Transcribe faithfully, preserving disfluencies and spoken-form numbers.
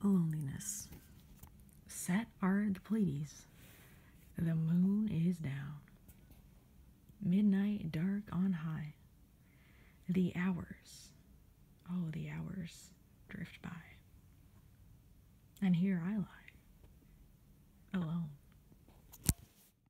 loneliness. Set are the Pleiades. The moon is down. Midnight dark on high. The hours, oh, the hours drift by. And here I lie.